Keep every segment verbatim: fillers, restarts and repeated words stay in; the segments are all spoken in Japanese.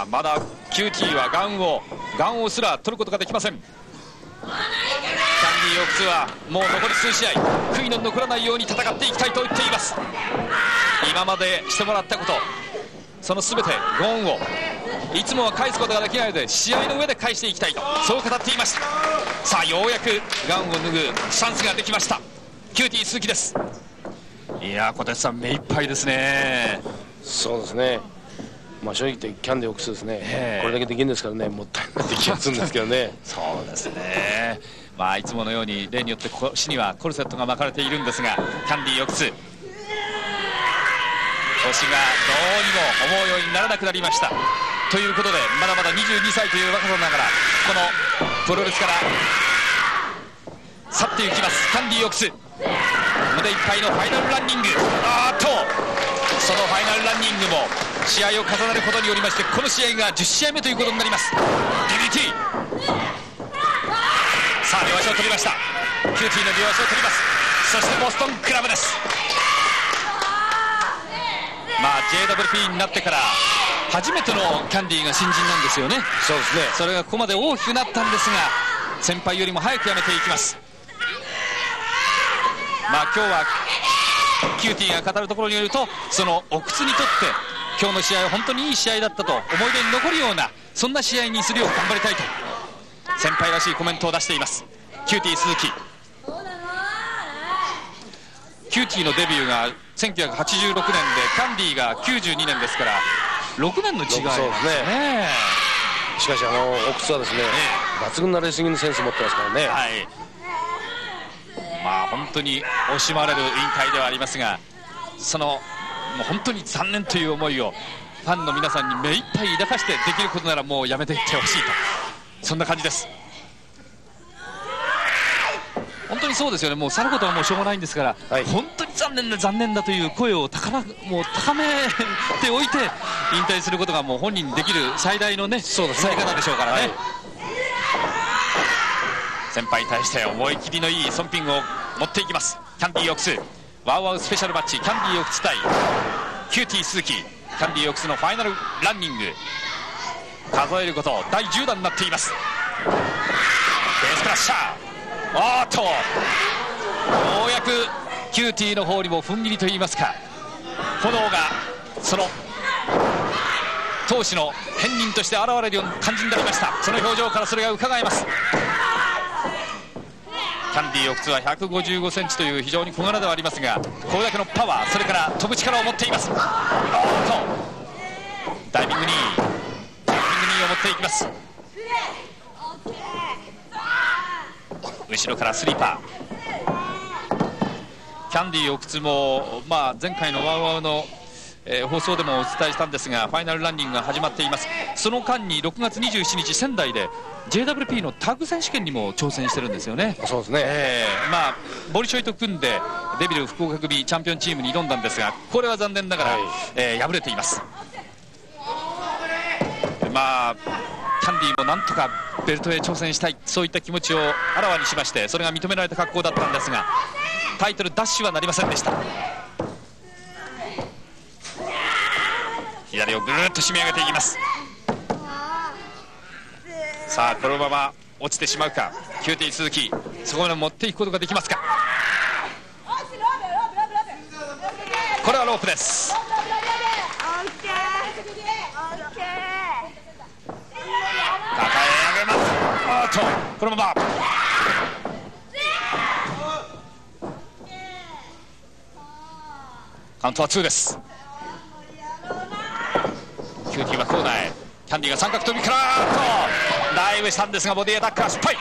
あまだ キューティー はガンをガンをすら取ることができません。キャンディー・オクスはもう残り数試合悔いの残らないように戦っていきたいと言っています。今までしてもらったこと、その全てゴーンをいつもは返すことができないので試合の上で返していきたいと、そう語っていました。さあようやくガンを脱ぐチャンスができました。キューティー鈴木です。いやー小鉄さん目いっぱいですね。 そうですね、まあ、正直言ってキャンディー・オクスですね、これだけできるんですからね、もったいない気がするんですけどねそうですね、まあいつものように例によって腰にはコルセットが巻かれているんですが、キャンディー・オクス腰がどうにも思うようにならなくなりました。ということでまだまだにじゅうにさいという若さながらこのプロレスから去っていきますキャンディー・オクス。胸いっぱいのファイナルランニング、あーっとそのファイナルランニングも試合を重ねることによりましてこの試合がじゅっしあいめということになります。 ディーディーティー さあ両足を取りました。キューティーの両足を取ります。そしてボストンクラブです。まあ ジェイダブリューピー になってから初めてのキャンディーが新人なんですよね。 そうですね、 それがここまで大きくなったんですが先輩よりも早くやめていきます。まあ今日はキューティーが語るところによるとそのオクスにとって今日の試合は本当にいい試合だったと思い出に残るようなそんな試合にするよう頑張りたいと先輩らしいコメントを出していますキューティー鈴木。キューティーのデビューがせんきゅうひゃくはちじゅうろくねんでキャンディーがきゅうじゅうにねんですからろくねんの違いなんですね。 しかしあのオクスはですね、抜群なレスリングのセンスを持ってますからね、 はい、まあ本当に惜しまれる引退ではありますがそのもう本当に残念という思いをファンの皆さんに目いっぱい抱かしてできることならもうやめていってほしいとそんな感じです。本当にそうですよね、もう去ることはもうしょうがないんですから、はい、本当に残念だ残念だという声を高らもう高めておいて引退することがもう本人にできる最大のねそうですね伝え方でしょうからね、はい、先輩に対して思い切りのいいソンピングを持っていきますキャンディー・オクス。ワウワウスペシャルマッチキャンディー・オクス対キューティー鈴木。キャンディー・オクスのファイナルランニング数えることだいじゅうだんになっています。ベースクラッシャー、おーっとようやくキューティーの方にも踏ん切りといいますか炎がその闘志の片鱗として現れるような感じになりました。その表情からそれが伺えます。キャンディー・オクスはひゃくごじゅうごセンチという非常に小柄ではありますがこれだけのパワーそれから飛ぶ力を持っています。おーっとダイビングニーダイビングニーを持っていきます。後ろからスリーパー。キャンディー・オクスも、まあ、前回のワウワウの、えー、放送でもお伝えしたんですがファイナルランニングが始まっています。その間にろくがつにじゅうしちにち仙台で ジェイダブリューピー のタッグ選手権にも挑戦してるんですよね。 そうですね、えーまあ、ボリショイと組んでデビル福岡組チャンピオンチームに挑んだんですがこれは残念ながら、はいえー、敗れています。まあキャンディーもなんとかベルトへ挑戦したいそういった気持ちをあらわにしましてそれが認められた格好だったんですがタイトルダッシュはなりませんでした。左をぐるっと締め上げていきます。さあこのまま落ちてしまうかキューティー鈴木そこまで持っていくことができますか。これはロープです。抱え上げます。あっとこのままカウントはツーです。キューティーはコーナーへキャンディーが三角飛びからとダイブしたんですがボディアタックは失敗。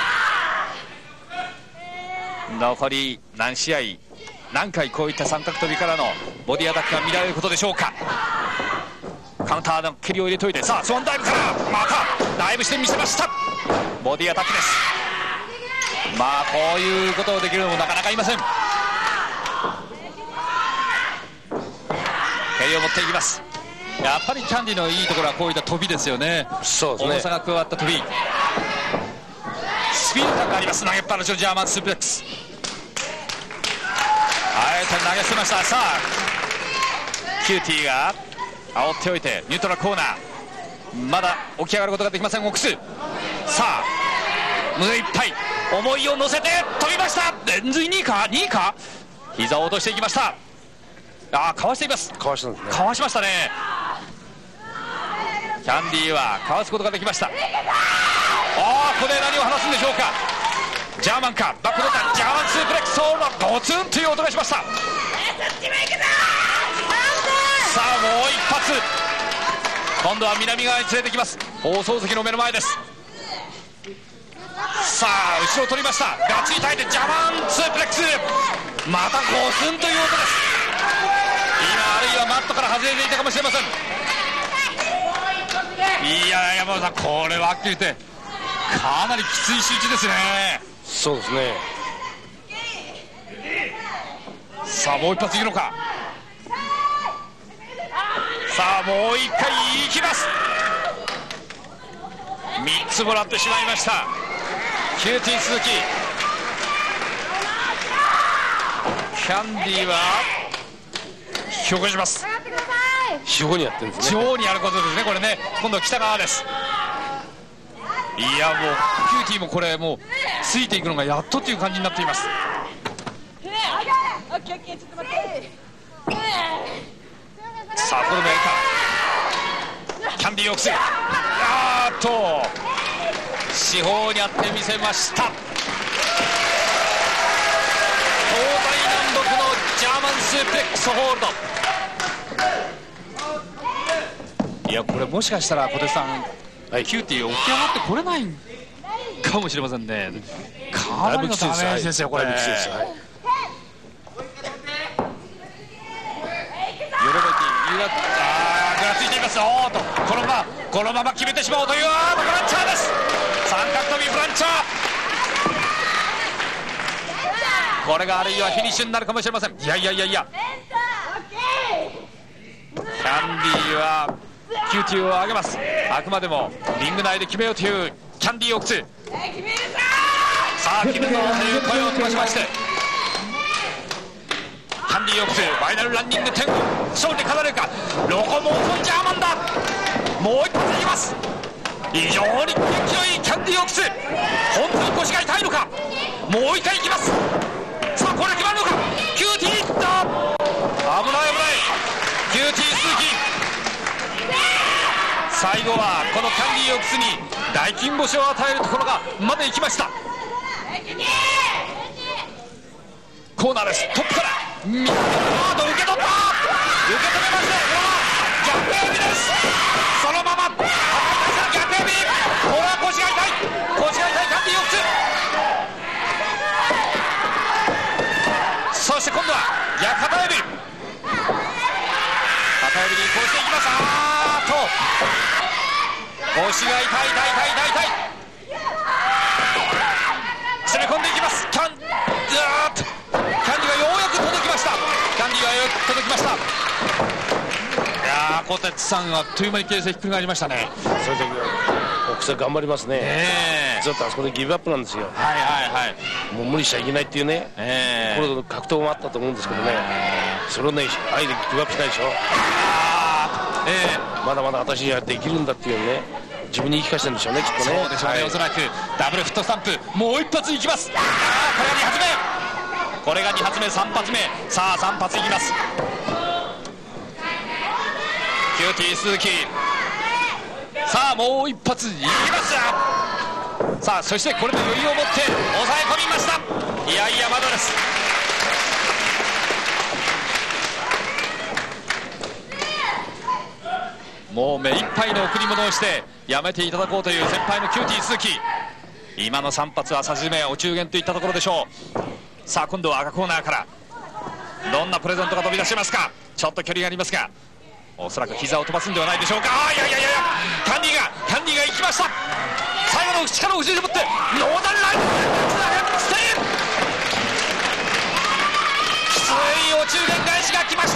残り何試合何回こういった三角飛びからのボディアタックが見られることでしょうか。カウンターの蹴りを入れといてさあスワンダイブからまたダイブしてみせました。ボディアタックです。まあこういうことをできるのもなかなかいません。蹴りを持っていきます。やっぱりキャンディーのいいところはこういった飛びですよね。 そうですね、 重さが加わった飛びスピード感があります。投げっぱなしのジャーマンスープレックスあえて投げ捨てました。さあキューティーが煽っておいてニュートラルコーナーまだ起き上がることができませんオックス。さあ胸いっぱい思いを乗せて飛びました。連随にいかにいか、膝を落としていきました。ああかわしています。 かわしたんですね。 かわしましたね。キャンディーはかわすことができました。ああここで何を話すんでしょうか。ジャーマンかバックドタンジャーマンスープレックスソールのゴツンという音がしました。さあもう一発、今度は南側に連れてきます。放送席の目の前です。さあ後ろを取りました。ガッツリ耐えてジャーマンスープレックス、またゴツンという音です。今あるいはマットから外れていたかもしれません。いや山本さんこれははっきり言ってかなりきつい集中ですね。 そうですね。 さあもう一発いくのか。さあもう一回いきます。みっつもらってしまいました。キューティー鈴木。キャンディーは引き起こします。 四方にやってるんですね。 四方にやることですねこれね。今度は北側です。いやもうキューティーもこれもうついていくのがやっとという感じになっています。さあこれもやるか。キャンディーオックス、あーっと四方にやってみせました。東西南北のジャーマンスープレックスホールド。いやこれもしかしたら小手さん、はい、キューティー起き上がってこれないかもしれませんね。かなりのダメージですよこれ。ヨロベティゆらあぐらついています。おーとこのままこのまま決めてしまおうという、あーフランチャーです。三角跳びフランチャー、これがあるいはフィニッシュになるかもしれません。いやいやいやいや、キャンディーはキューティーを上げます。あくまでもリング内で決めようというキャンディーオックス。さあ決めるぞという声を飛ばしまして、キャンディーオックスファイナルランニング点を勝利で飾れるか。ロコモーションジャーマンだ。もう一発いきます。非常に勢いいキャンディーオックス、本当に腰が痛いのか。もう一回いきます。さあこれ決まるのか。キューティーいった、危ない危ない。キューティー鈴木、最後はこのキャンディーオックスに大金星を与えるところがまで行きました。コーナーです。トップからミッドガード受け取った、受け止めました。逆エビです。そのまま逆エビ、これは腰が痛い、腰が痛いキャンディーオックス。そして今度は逆片エビ、片エビにこうしていきます。あーっと腰が痛い痛い痛い痛い痛い、攻め込んでいきます。キャンずーっとキャンディーがようやく届きました。キャンディーがようやく届きました。いやー小鉄さんはあっという間に形勢ひっくり返りましたね。 それでオックス頑張りますね。 えー、 ずっとあそこでギブアップなんですよ。 はいはいはい、 もう無理しちゃいけないっていうね、 えー、 これ格闘もあったと思うんですけどね、えー、それをねあえてギブアップしないでしょ。 あー、えー、まだまだ私にはできるんだっていうね、自分に言い聞かせてるんでしょうねきっとね。 そうでしょうね、はい、おそらくダブルフットスタンプもう一発いきます。あーこれがに発目、これがに発目、さん発目、さあさん発いきます。キューティー鈴木、さあもう一発いきます。さあそしてこれで余裕を持って抑え込みました。いやいやまだです。もう目いっぱいの贈り物をしてやめていただこうという先輩のキューティー鈴木、今のさん発はさじめお中元といったところでしょう。さあ今度は赤コーナーからどんなプレゼントが飛び出しますか。ちょっと距離がありますがおそらく膝を飛ばすんではないでしょうか。あーいやいやいやいや、キャンディーがキャンディーが行きました。最後の力を後ろに持ってノーダンラインステイ、きついお中元返しが来ました。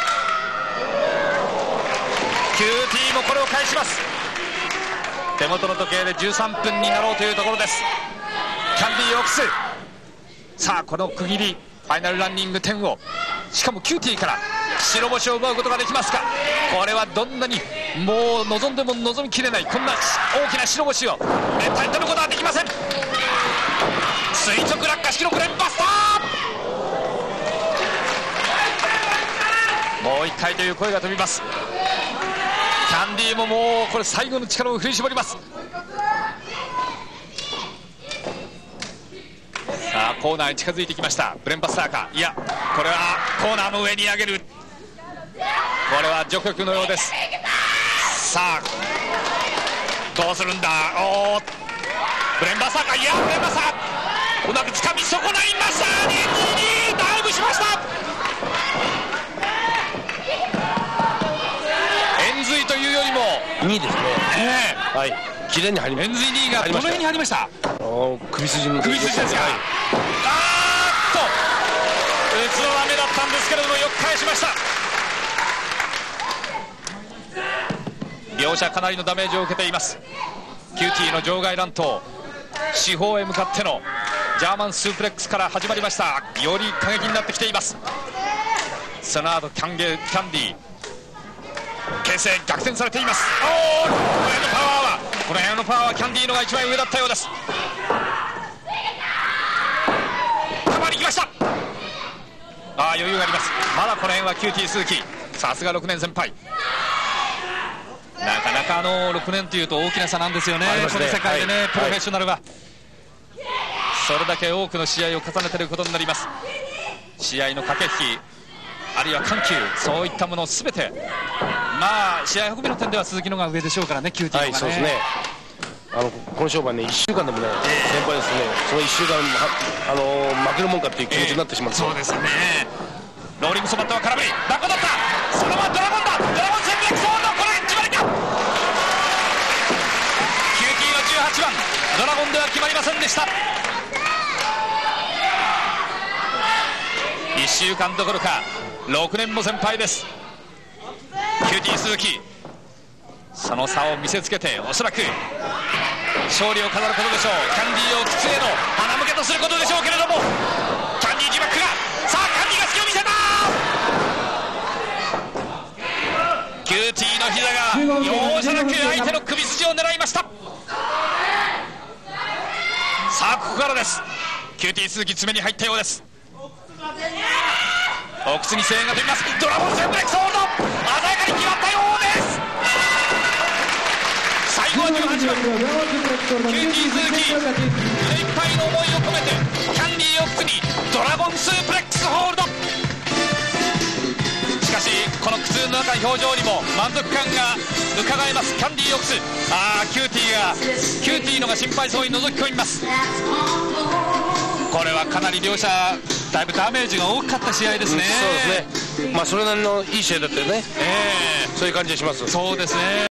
キューティーもこれを返します。手元の時計でじゅうさんぷんになろうというところです。キャンディーオックス、さあこの区切りファイナルランニング点をしかもキューティーから白星を奪うことができますか。これはどんなにもう望んでも望みきれないこんな大きな白星を連敗取ることはできません。垂直落下式ろく連バスター、もういっかいという声が飛びます。キャンディーももうこれ最後の力を振り絞ります。さあコーナーに近づいてきました。ブレンバスターか、いやこれはコーナーの上に上げる、これは除去のようです。さあどうするんだ。おーブレンバスターか、いやブレンバスターうまくつかみ損ないました。にににダイブしました。円髄というよりもにですね、 えー、はい綺麗に入りました。 円髄にがどの辺に入りました。 首筋に首筋ですか、はい、あーっと打つのは目だったんですけれどもよく返しました。両者かなりのダメージを受けています。キューティーの場外乱闘、四方へ向かってのジャーマンスープレックスから始まりました。より過激になってきています。その後キャンゲキャンディー形勢逆転されています。おーこの辺のパワーはこの辺のパワーはキャンディーのが一番上だったようです。カバーに来ました。ああ余裕があります。まだこの辺はキューティー鈴木、さすがろくねん先輩。なかなかあのろくねんというと大きな差なんですよね、 ねこの世界でね、はい、プロフェッショナルは、はい、それだけ多くの試合を重ねていることになります。試合の駆け引きあるいは緩急、そういったものすべてまあ試合運びの点では鈴木のが上でしょうからね、キューティーのがね、はい、そうですね。 あのこの勝負はねいっしゅうかんでもね、先輩ですね、そのいっしゅうかんあの負けるもんかっていう気持ちになってしまって、えー、そうですね。ローリングソバットは空振り、バックだった、そのままドラゴンだ、ドラゴン戦略ソード、これ決まりか。キューティーのじゅうはちばんドラゴンでは決まりませんでした。いっしゅうかんどころかろくねんも先輩です。キューティー鈴木、その差を見せつけておそらく勝利を飾ることでしょう。キャンディーを筒への穴向けとすることでしょうけれども、キャンディー自爆が、さあキャンディーが隙を見せた。キューティーの膝が容赦なく相手の首筋を狙いました。さあここからです。キューティー鈴木爪に入ったようです。お靴に声援が飛びます。ドラゴンセンブレックスホールド、鮮やかに決まったようです。最後はじゅうはちばんキューティー鈴木、胸いっぱいの思いを込めてキャンディーを靴にドラゴンスープレックスホールド。しかしこの苦痛の中表情にも満足感が伺えます。キャンディーを靴、あーキューティーがキューティーのが心配そうに覗き込みます。これはかなり両者だいぶダメージが大きかった試合ですね、うん、そうですね。まあそれなりのいい試合だったよね、えー、そういう感じがします。そうですね。